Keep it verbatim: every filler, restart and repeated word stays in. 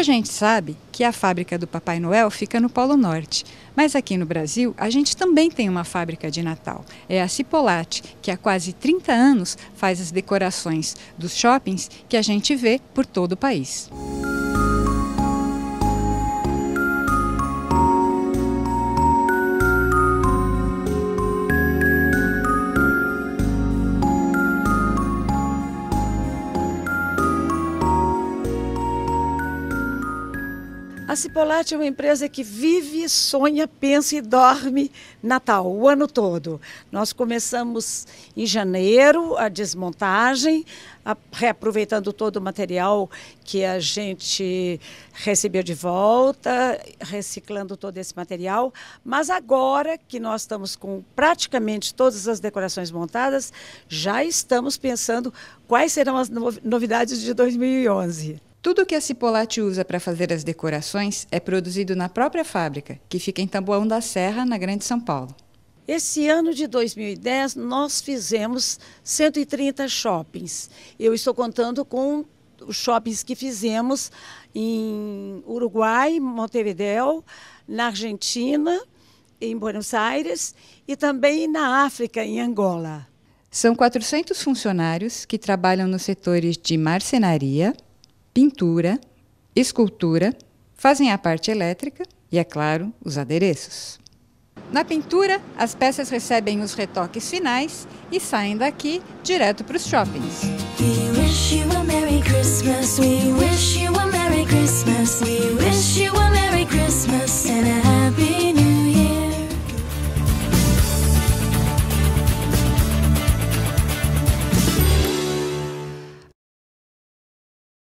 Muita gente sabe que a fábrica do Papai Noel fica no Polo Norte, mas aqui no Brasil a gente também tem uma fábrica de Natal. É a Cipolatti, que há quase trinta anos faz as decorações dos shoppings que a gente vê por todo o país. A Cipolatti é uma empresa que vive, sonha, pensa e dorme Natal, o ano todo. Nós começamos em janeiro a desmontagem, a, reaproveitando todo o material que a gente recebeu de volta, reciclando todo esse material. Mas agora que nós estamos com praticamente todas as decorações montadas, já estamos pensando quais serão as novidades de dois mil e onze. Tudo que a Cipolatti usa para fazer as decorações é produzido na própria fábrica, que fica em Taboão da Serra, na Grande São Paulo. Esse ano de dois mil e dez, nós fizemos cento e trinta shoppings. Eu estou contando com os shoppings que fizemos em Uruguai, Montevidéu, na Argentina, em Buenos Aires e também na África, em Angola. São quatrocentos funcionários que trabalham nos setores de marcenaria, pintura, escultura, fazem a parte elétrica e, é claro, os adereços. Na pintura, as peças recebem os retoques finais e saem daqui direto para os shoppings. We wish you a Merry Christmas, we wish you a Merry Christmas, we wish you a Merry Christmas.